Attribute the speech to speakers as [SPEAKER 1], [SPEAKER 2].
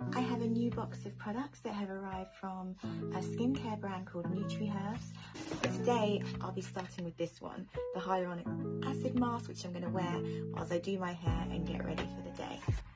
[SPEAKER 1] I have a new box of products that have arrived from a skincare brand called Neutriherbs. Today I'll be starting with this one, the Hyaluronic Acid Mask, which I'm going to wear whilst I do my hair and get ready for the day.